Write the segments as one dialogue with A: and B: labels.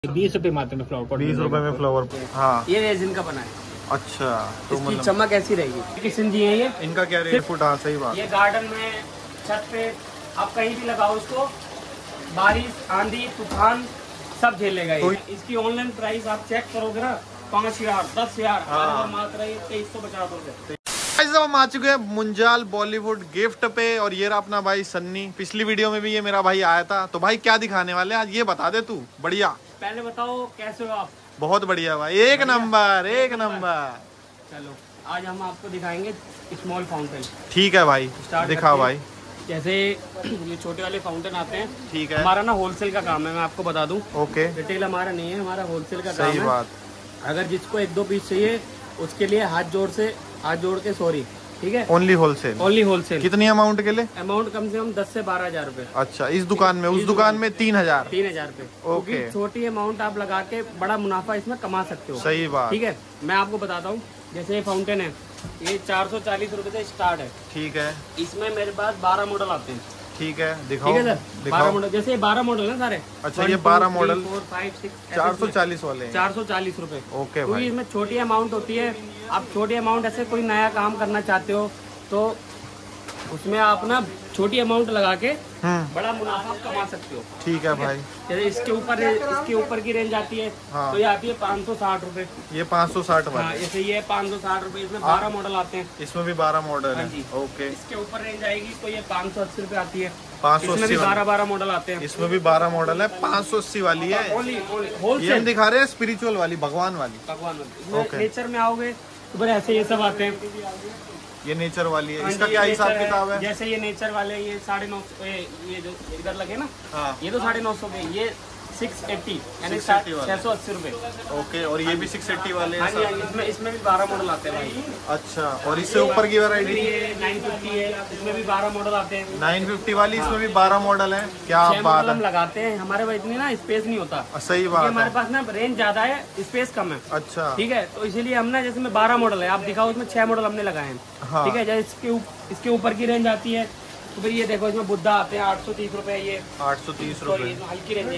A: 20 रुपए मात्र में फ्लावर पॉट।
B: 20 रुपए में फ्लावर। हाँ,
A: ये रेजिन का बना है।
B: अच्छा, तो
A: इसकी
B: मतलब
A: चमक ऐसी रहेगी। किस्म दी है ये।
B: इनका क्या रेट फुट? हाँ सही बात।
A: ये गार्डन में छत पे आप कहीं भी लगाओ इसको, बारिश आंधी तूफान सब झेलेगा ये। इसकी ऑनलाइन प्राइस आप चेक करोगे ना, 5000 10,000 मात्र 2350 रुपए।
B: हम आ चुके हैं मुंजाल बॉलीवुड गिफ्ट पे, और ये रहा अपना भाई सन्नी। पिछली वीडियो में भी ये मेरा भाई आया था। तो भाई क्या दिखाने वाले आज ये बता दे तू। बढ़िया,
A: पहले बताओ कैसे हो आप?
B: बहुत बढ़िया भाई, एक नंबर एक नंबर।
A: चलो आज हम आपको दिखाएंगे स्मॉल फाउंटेन।
B: ठीक है भाई, दिखा भाई।
A: जैसे ये छोटे वाले फाउंटेन आते हैं।
B: ठीक है,
A: हमारा ना होलसेल का काम है, मैं आपको बता दूं।
B: ओके,
A: रिटेल हमारा नहीं है, हमारा होलसेल का काम है।
B: सही बात।
A: अगर जिसको 1-2 पीस चाहिए उसके लिए हाथ जोड़ के सॉरी, ठीक है।
B: Only wholesale,
A: only wholesale.
B: कितनी अमाउंट के लिए?
A: अमाउंट कम से कम 10 से 12,000 रुपए।
B: अच्छा, इस दुकान में? उस दुकान में 3000
A: रुपए।
B: ओके,
A: छोटी अमाउंट आप लगा के बड़ा मुनाफा इसमें कमा सकते हो।
B: सही बात।
A: ठीक है, मैं आपको बताता हूँ। जैसे ये फाउंटेन है, ये 440 रुपए से स्टार्ट है।
B: ठीक है,
A: इसमें मेरे पास 12 मॉडल आते हैं।
B: ठीक है, दिखाओ।
A: ठीक है सर, 12 मॉडल। जैसे 12 मॉडल है सारे।
B: अच्छा, ये 12 मॉडल
A: 4, 5, 6
B: 440 वाले हैं।
A: 440 रुपए।
B: ओके
A: क्योंकि इसमें छोटी अमाउंट होती है। आप छोटी अमाउंट ऐसे कोई नया काम करना चाहते हो तो उसमें आप ना छोटी अमाउंट लगा के बड़ा मुनाफा कमा सकते हो।
B: ठीक है भाई।
A: जैसे इसके ऊपर की रेंज आती है।
B: हाँ।
A: तो ये आती है 560 रुपए।
B: ये 560 वाले।
A: हाँ, जैसे ये 560 रुपए। इसमें 12 मॉडल आते हैं।
B: इसमें भी 12 मॉडल
A: हाँ
B: है।
A: जी।
B: ओके,
A: इसके ऊपर रेंज आएगी तो ये 580 रुपए आती है।
B: 580
A: इसमें भी 12 मॉडल आते हैं।
B: इसमें भी 12 मॉडल है। 580 वाली है।
A: ओनली
B: ये हम
A: होलसेल
B: दिखा रहे हैं स्पिरिचुअल वाली, भगवान वाली।
A: इसमें नेचर में आओगे तो फिर ऐसे ये सब आते हैं।
B: ये नेचर वाली है।
A: हाँ
B: इसका
A: जी,
B: क्या
A: ये
B: हिसाब
A: नेचर
B: किताब है?
A: जैसे ये नेचर वाले ये 950, ये जो इधर लगे ना,
B: हाँ,
A: ये तो 950 के। ये 680 यानी
B: 680 वाले।
A: 680 रुपए।
B: ओके, और ये भी 680 वाले
A: हाँ जी,
B: हैं।
A: इसमें भी 12 मॉडल आते हैं भाई।
B: अच्छा, और इससे ऊपर की वैरायटी?
A: ये 950 है, इसमें भी 12 मॉडल आते हैं।
B: 950 वाली, इसमें भी 12 मॉडल है। क्या
A: 6
B: बात
A: मॉडल हम
B: है।
A: लगाते हैं। हमारे पास इतनी ना स्पेस नहीं होता।
B: सही बात
A: हमारे
B: है।
A: पास ना रेंज ज्यादा है, स्पेस कम है।
B: अच्छा,
A: ठीक है, तो इसीलिए हम ना, जैसे में 12 मॉडल है, आप दिखाओ उसमें 6 मॉडल हमने लगाए हैं।
B: हाँ।
A: ठीक है, जैसे इसके ऊपर की रेंज आती है तो फिर ये देखो, इसमें बुद्धा आते हैं 830 रुपए। ये
B: 830 रुपए।
A: हल्की रेंज है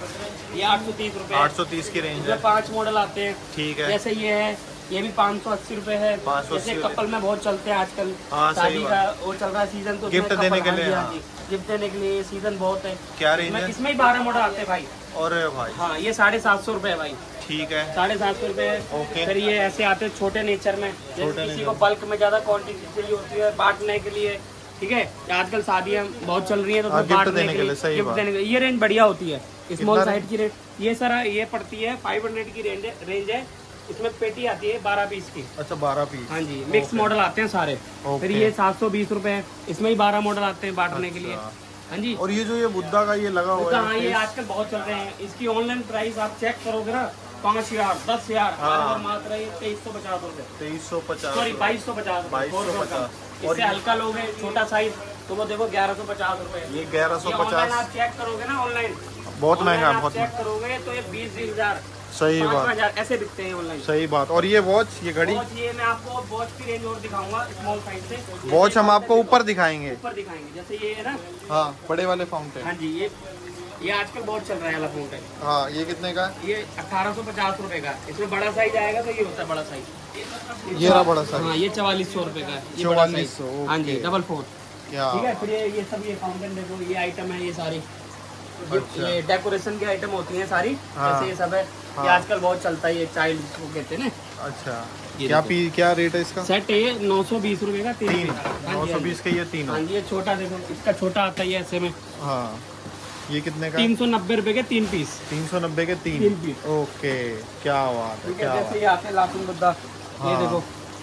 A: ये 830 रुपए।
B: 830 की रेंज है।
A: 5 मॉडल आते हैं।
B: ठीक है,
A: जैसे ये है, ये भी 580 रुपए है।
B: 580
A: जैसे कपल में बहुत चलते हैं आजकल।
B: हाँ, सही
A: शादी का वो चल रहा है सीजन, तो
B: गिफ्ट देने के लिए। हाँ,
A: गिफ्ट देने के लिए सीजन बहुत है।
B: क्या रेंज है?
A: इसमें ही 12 मॉडल आते हैं भाई।
B: और भाई
A: हाँ, ये 750 रुपए है भाई।
B: ठीक है,
A: 750 रुपए।
B: ओके।
A: फिर ये ऐसे आते हैं छोटे नेचर में, जैसे किसी को बल्क में ज्यादा क्वांटिटी चाहिए होती है बांटने के लिए। ठीक है, आजकल शादियां बहुत चल रही हैं तो
B: गिफ्ट देने के लिए। सही
A: गिफ्ट
B: बात।
A: देने के लिए ये रेंज बढ़िया होती है। स्मॉल साइज की रेंज ये सारा ये पड़ती है 500 की रेंज है। इसमें पेटी आती है 12 पीस की।
B: अच्छा, 12 पीस।
A: हाँ जी, मिक्स मॉडल आते हैं सारे। फिर ये 720 रुपए है। इसमें ही 12 मॉडल आते हैं बांटने के लिए। हाँ जी।
B: और ये जो ये बुद्धा का ये लगा हुआ है,
A: हाँ, ये आजकल बहुत चल रहे हैं। इसकी ऑनलाइन प्राइस आप चेक करोगे ना, 5000 10,000 मात्र 2350 रुपए।
B: 2350
A: सॉरी 2250 रुपए।
B: 2250।
A: इससे हल्का लोगे छोटा साइज तो वो देखो 1150 रुपए।
B: ये 1150।
A: आप चेक करोगे ना ऑनलाइन,
B: बहुत महंगा, बहुत
A: चेक करोगे तो ये 20,000
B: सही बात।
A: 5,000 ऐसे बिकते हैं ऑनलाइन।
B: सही बात। और ये वॉच, ये घड़ी,
A: ये मैं आपको वॉच की रेंज और दिखाऊंगा स्मॉल साइज से।
B: वॉच हम आपको ऊपर दिखाएंगे।
A: ऊपर दिखाएंगे, जैसे ये है ना।
B: हाँ, बड़े वाले फाउंटेन।
A: हाँ जी, ये आजकल बहुत चल रहा है वाला फाउंटेन।
B: हाँ, ये कितने का?
A: ये 1850 रुपए का। इसमें बड़ा साइज आएगा तो ये होता है बड़ा साइज।
B: ये रहा बड़ा साइज।
A: हाँ, ये 4400 रुपए का है। ये बड़ा साइज।
B: 4400।
A: हाँ जी, 4
B: क्या?
A: ठीक है। फिर ये सब ये फाउंटेन देखो, ये आइटम है ये सारी।
B: अच्छा।
A: ये डेकोरेशन की आइटम होती है सारी।
B: हाँ।
A: जैसे ये सब है।
B: हाँ।
A: ये आजकल बहुत चलता है, ये चाइल्ड को कहते हैं ना।
B: अच्छा,
A: ये
B: क्या रेट है इसका?
A: सेट है ये 920 रुपए का 3 पीस।
B: 920 के ये तीनों।
A: हाँ जी, ये छोटा देखो, इसका छोटा आता है ऐसे में।
B: हाँ, ये कितने का?
A: 390 रुपए के 3 पीस।
B: 390 के 3
A: पीस।
B: ओके, क्या बात है, क्या
A: जैसे ये आते हैं लाफिंग बुद्धा, ये देखो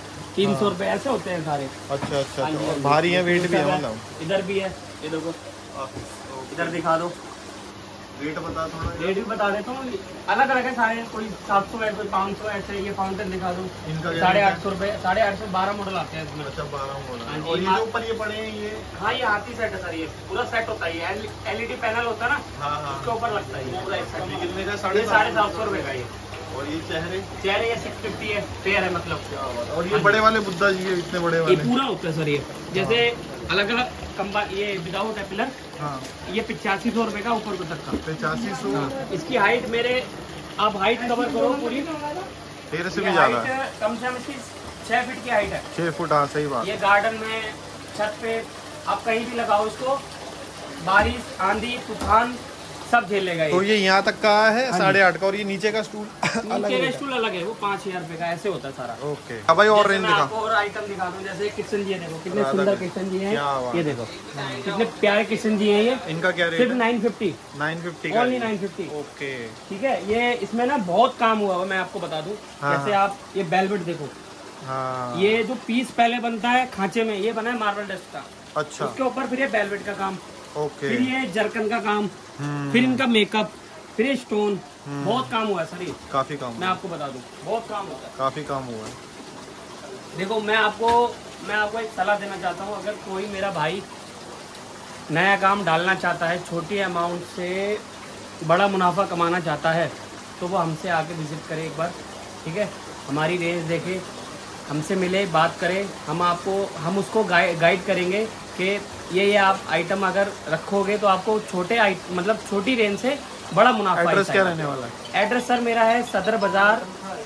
A: 300 रुपए ऐसे होते हैं सारे।
B: अच्छा अच्छा, और भारी है, वेट भी है मतलब।
A: इधर भी है, ये देखो, इधर दिखा दो।
B: रेट बता थोड़ा।
A: रेट भी बता देता हूँ, अलग अलग है सारे। कोई 700 है, कोई 500 ऐसे। ये फाउंटेन दिखा दो,
B: इनका
A: 850 रुपए। 850 12 मॉडल आते हैं इसमें।
B: अच्छा, 12 मॉडल।
A: हाँ जी।
B: और ये जो ऊपर ये पड़े हैं ये?
A: हाँ, ये हाथी सेट है सर। ये पूरा सेट होता है। ये LED पैनल होता है ना,
B: हाँ हाँ,
A: उसके ऊपर लगता है ये पूरा एक सेट।
B: कितने का?
A: 750 रुपए का ये।
B: और ये चेहरे
A: ये 650 है, फेयर है मतलब।
B: क्या बात है। और ये बड़े वाले बुद्धा जी है, इतने बड़े
A: ये
B: वाले?
A: पूरा होता है सर। ये जैसे अलग अलग ये विदाउट है पिलर।
B: हाँ,
A: ये 8500 रुपए का ऊपर तक का।
B: 8500।
A: इसकी हाइट मेरे आप हाइट कवर करो पूरी,
B: तेरे से भी ज्यादा है।
A: कम से कम इसकी 6 फीट की हाइट है।
B: 6 फुट, हाँ सही बात।
A: ये गार्डन में, छत पे, आप कहीं भी लगाओ इसको, बारिश आंधी तूफान सब झेलेगा।
B: तो ये यहाँ तक का है 8.5 का, और ये नीचे का स्टूल
A: नीचे का स्टूल अलग है, वो 5000 रुपए का ऐसे होता है सारा।
B: ओके। अब भाई और रेंज दिखा।
A: आपको और आइटम दिखा दूं, जैसे किचन जी है, देखो कितने सुंदर किचन जी हैं। ये देखो कितने प्यारे किचन जी हैं। ये
B: इनका क्या रेट?
A: सिर्फ 950
B: का,
A: ओनली 950।
B: ओके
A: ठीक है। ये इसमें ना बहुत काम हुआ है, मैं आपको बता दूं। जैसे आप ये वेलवेट देखो, ये जो पीस पहले बनता है खांचे में, ये बना है मार्बल डस्ट का।
B: अच्छा।
A: उसके ऊपर फिर ये वेलवेट का काम,
B: ओके।
A: फिर ये जरकन का काम, फिर इनका मेकअप, फिर ये स्टोन, बहुत काम हुआ है सर। ये
B: काफी काम,
A: मैं आपको बता दूं, बहुत काम होता है,
B: काफी काम हुआ है।
A: देखो मैं आपको एक सलाह देना चाहता हूँ। अगर कोई मेरा भाई नया काम डालना चाहता है, छोटी अमाउंट से बड़ा मुनाफा कमाना चाहता है, तो वो हमसे आके विजिट करे एक बार। ठीक है, हमारी रेंज देखे, हमसे मिले, बात करें, हम उसको गाइड करेंगे कि ये आप आइटम अगर रखोगे तो आपको छोटी रेंज से बड़ा मुनाफा।
B: एड्रेस क्या रहने वाला है?
A: एड्रेस सर मेरा है सदर बाजार,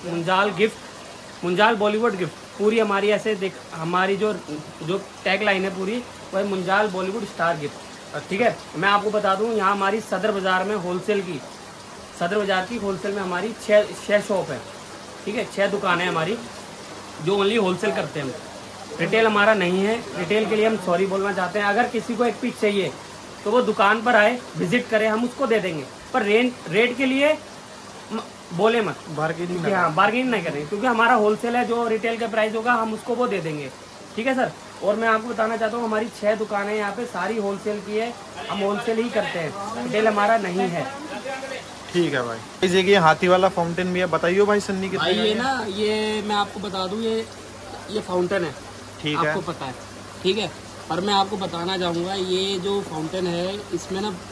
A: मुंजाल बॉलीवुड गिफ्ट। पूरी हमारी हमारी जो टैग लाइन है पूरी, वो है मुंजाल बॉलीवुड स्टार गिफ्ट। ठीक है। मैं आपको बता दूं, यहाँ हमारी सदर बाजार में होलसेल की होलसेल में हमारी 6 शॉप है। ठीक है, 6 दुकानें हमारी जो ओनली होलसेल करते हैं हम। रिटेल हमारा नहीं है, रिटेल के लिए हम सॉरी बोलना चाहते हैं। अगर किसी को एक पीस चाहिए तो वो दुकान पर आए, विजिट करे, हम उसको दे देंगे, पर रेट के लिए बोले मत, बार्गेनिंग नहीं करेंगे, क्योंकि हमारा होलसेल है। जो रिटेल का प्राइस होगा हम उसको वो दे देंगे। ठीक है सर। और मैं आपको बताना चाहता हूँ, हमारी 6 दुकानें यहाँ पे सारी होलसेल की है, हम होलसेल ही करते हैं, रिटेल हमारा नहीं है।
B: ठीक है भाई। देखिए हाथी वाला फाउंटेन भी है, बताइए भाई सन्नी कितने
A: भाई ये ना, ये मैं आपको बता दूं, ये फाउंटेन है।
B: ठीक है,
A: आपको पता है। ठीक है। और मैं आपको बताना चाहूँगा, ये जो फाउंटेन है इसमें ना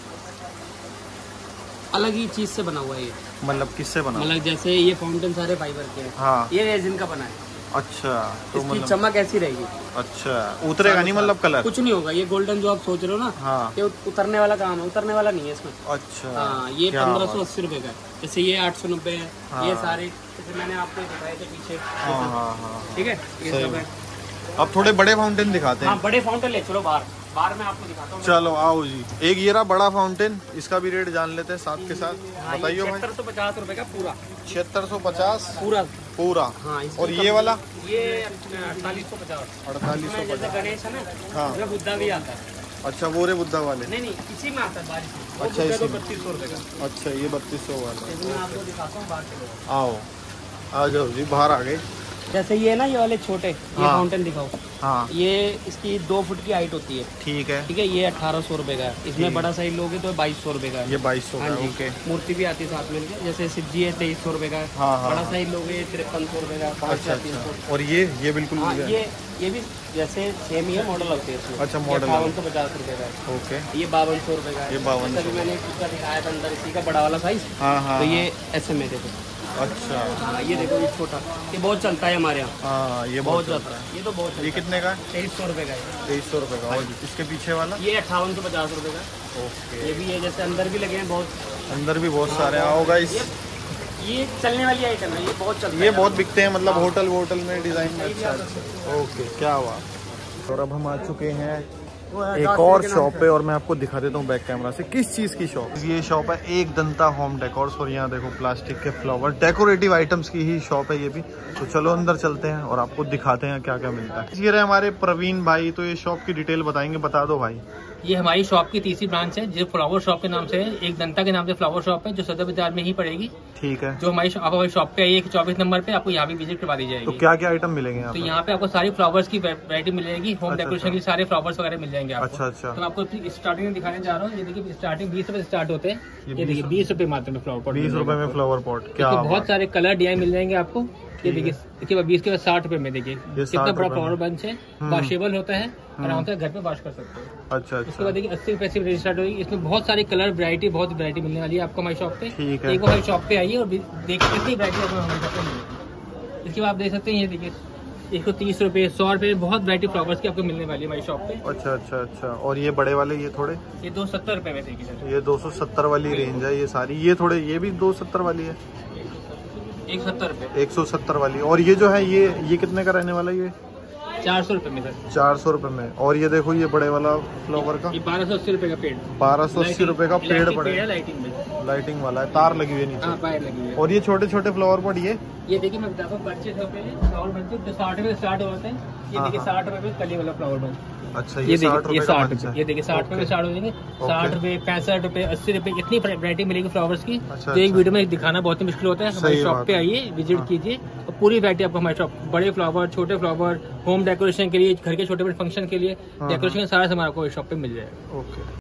A: अलग ही चीज से बना हुआ है। ये मतलब
B: किससे बना?
A: मतलब जैसे ये फाउंटेन सारे फाइबर के हैं। हाँ। ये रेजिन का बना है।
B: अच्छा। तो
A: इसकी चमक ऐसी रहेगी।
B: अच्छा, उतरेगा नहीं मतलब कलर?
A: कुछ नहीं होगा। ये गोल्डन जो आप सोच रहे हो ना, हाँ, ये उतरने वाला काम है, उतरने वाला नहीं है इसमें। अच्छा। हाँ, ये 1580 रुपए का है। जैसे ये 890 है। हाँ। ये सारे जैसे मैंने आपको दिखाए थे पीछे। ठीक है, ये सब है।
B: अब थोड़े बड़े फाउंटेन दिखाते हैं।
A: हाँ, बड़े फाउंटेन ले चलो बाहर में आपको दिखाता हूँ।
B: चलो आओ जी। एक ये रहा बड़ा फाउंटेन, इसका भी रेट जान लेते हैं साथ के साथ। बताइए भाई।
A: 7650 रुपए का पूरा।
B: 7650 पूरा। हाँ। और ये वाला? ये
A: 4850।
B: 4850।
A: गणेश है ना, हाँ, बुद्धा भी आता है।
B: अच्छा, वो रे बुद्धा वाले?
A: नहीं, इसी में आता है बारिश में।
B: अच्छा, इसी में
A: 3200 रुपए का।
B: अच्छा, ये 3200 वाला।
A: मैं आपको दिखाता हूँ बाहर।
B: आओ, आ जाओ जी, बाहर आ गए।
A: जैसे ये ना, ये वाले छोटे, ये फाउंटेन दिखाओ।
B: हाँ।
A: ये इसकी 2 फुट की हाइट होती है। ठीक है। ठीक है, ये 1800 रुपए का है। इसमें बड़ा साइज लोगे तो 2200 रुपए का है। ये 2200 का। ओके। मूर्ति भी आती है साथ में, जैसे शिव जी है 2300 रुपए का। हाँ। बड़ा साइज लोगे 5300 रुपए का। 5300।
B: और ये बिल्कुल
A: ये भी जैसे सेम ही है, मॉडल होते हैं इसमें। अच्छा, मॉडल 5250 रुपए का है। ओके। ये 5200 रुपए का है। ये 5200। मैंने दूसरा दिखाया था अंदर, इसी का बड़ा वाला साइज। हाँ। तो ये ऐसे में देखो। अच्छा। हाँ, ये देखो, ये छोटा, ये बहुत चलता है हमारे यहाँ। हाँ, ये बहुत चलता है। ये तो बहुत। ये कितने का है? 2300 रुपए का है। 2300 रुपए का। और इसके पीछे वाला? ये 5850 रुपए का। ओके। ये भी है, जैसे अंदर भी लगे हैं बहुत, अंदर भी बहुत सारे। आओगा ये चलने वाली आइटम है, ये बहुत चलता है। ये बहुत बिकते हैं, मतलब होटल में डिजाइन में। अच्छा। ओके, क्या हुआ। और अब हम आ चुके हैं एक और शॉप पे, और मैं आपको दिखा देता हूँ बैक कैमरा से किस चीज की शॉप। ये शॉप है एक दंता होम डेकोर्स, और यहाँ देखो प्लास्टिक के फ्लावर, डेकोरेटिव आइटम्स की ही शॉप है ये भी। तो चलो अंदर चलते हैं और आपको दिखाते हैं क्या क्या मिलता है। ये रहे हमारे प्रवीण भाई, तो ये शॉप की डिटेल बताएंगे, बता दो भाई। ये हमारी शॉप की तीसरी ब्रांच है, जो फ्लावर शॉप के नाम से है। एक दंता के नाम से फ्लावर शॉप है, जो सदर बाजार में ही पड़ेगी। ठीक है। जो हमारी शॉप पे आई है 24 नंबर पे, आपको यहाँ भी विजिट करवा दी जाएगी। तो क्या क्या आइटम मिलेंगे? तो यहाँ पे आपको सारी फ्लावर्स की वैरायटी मिलेगी, होम डेकोरेशन की सारे फ्लावर्स वगैरह मिल जाएंगे आपको। अच्छा। तो आपको स्टार्टिंग में दिखाने जा रहा हूँ। ये देखिए, स्टार्टिंग 20 रुपए स्टार्ट होते हैं। ये देखिए 20 रुपए मात्र में फ्लावर पॉट। 20 रुपए में फ्लावर पॉट। क्या बहुत सारे कलर डिजाइन मिल जाएंगे आपको। ये देखिए, इसके बाद 20 के बाद 60 रुपए में देखिए कितना बड़ा फ्लावर बंच है, वॉशेबल होता है, आराम से घर पे वॉश कर सकते हैं। अच्छा। उसके बाद देखिए 80 रुपए से स्टार्ट होगी। इसमें बहुत सारी कलर बहुत वैरायटी मिलने वाली है आपको हमारी शॉप पे। एक बार हमारी शॉप पे आइए और देखिए कितनी वैरायटी आपको हमारी शॉप पे मिलेगी। इसके बाद आप देख सकते हैं, ये देखिए 130 रुपए, 100 रुपए, बहुत वैरायटी फ्लावर्स की आपको मिलने वाली है हमारी शॉप पे।
B: अच्छा अच्छा अच्छा। और ये बड़े वाले ये थोड़े,
A: ये 270 रुपए में देगी सर।
B: ये 270 वाली रेंज है ये सारी। ये थोड़े, ये भी 270 वाली है,
A: 170 रुपए।
B: 170 वाली। और ये जो है ये कितने का रहने वाला है? ये
A: 400 रुपए में सर।
B: 400 रुपए में। और ये देखो ये बड़े वाला फ्लावर का,
A: ये 1280 रुपए का पेड़।
B: 1280 रुपए का पेड़ पड़ेगा।
A: लाइटिंग में,
B: लाइटिंग वाला है, तार लगी हुई है नीचे।
A: हाँ, वायर लगी हुई है।
B: और ये छोटे छोटे फ्लावर पॉट
A: ये देखिए मैं बताता हूँ, बच्चे फ्लावर बनते हैं जो 60 रुपए स्टार्ट होते हैं। ये देखिए 60 रुपए कली वाला फ्लावर बन।
B: अच्छा,
A: ये
B: 60 रुपए,
A: 60 रुपए, ये देखिए 60 रुपए स्टार्ट हो जाएंगे। 60 रुपए, 65 रुपए, 80 रुपए, इतनी वैरायटी मिलेगी फ्लावर्स की।
B: अच्छा,
A: तो एक वीडियो में दिखाना बहुत ही मुश्किल होता है। हमारी शॉप पे आइए, विजिट कीजिए, और पूरी वैरायटी आपको हमारी शॉप, बड़े फ्लावर, छोटे फ्लावर, होम डेकोरेशन के लिए, घर के छोटे बड़े फंक्शन के लिए डेकोरेशन का सारा सामान आपको शॉप पे मिल जाएगा।
B: ओके।